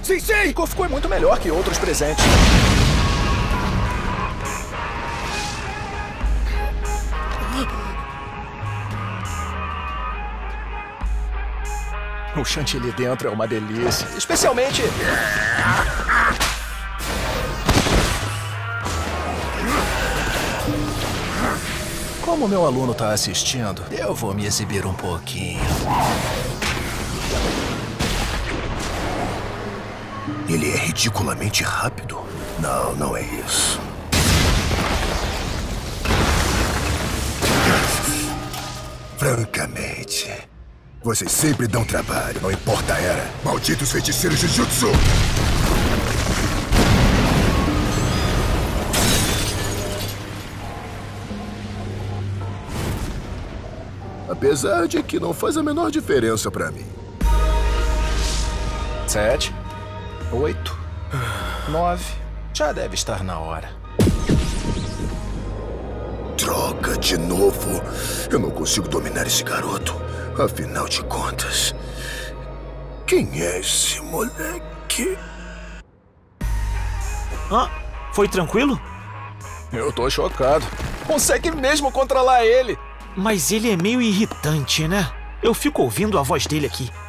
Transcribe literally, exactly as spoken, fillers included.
Sim, sim! Ficou, ficou muito melhor que outros presentes. O chantilly dentro é uma delícia. Especialmente... Como meu aluno tá assistindo, eu vou me exibir um pouquinho. Ele é ridiculamente rápido? Não, não é isso. Francamente, vocês sempre dão trabalho, não importa a era. Malditos feiticeiros de Jutsu! Apesar de que não faz a menor diferença pra mim. Sete. Oito. Nove. Já deve estar na hora. Droga, de novo. Eu não consigo dominar esse garoto. Afinal de contas, quem é esse moleque? Ah, foi tranquilo? Eu tô chocado. Consegue mesmo controlar ele. Mas ele é meio irritante, né? Eu fico ouvindo a voz dele aqui.